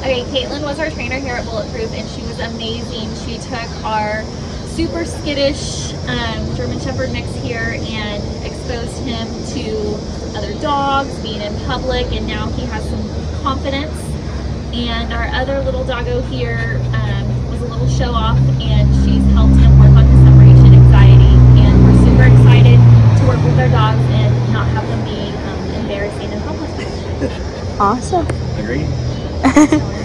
Okay, Caitlin was our trainer here at Bulletproof, and she was amazing. She took our super skittish German Shepherd mix here and exposed him to other dogs, being in public, and now he has some confidence. And our other little doggo here was a little show off, and she's helped him work on his separation anxiety. And we're super excited to work with our dogs and not have them be embarrassing in public. Awesome. Agree.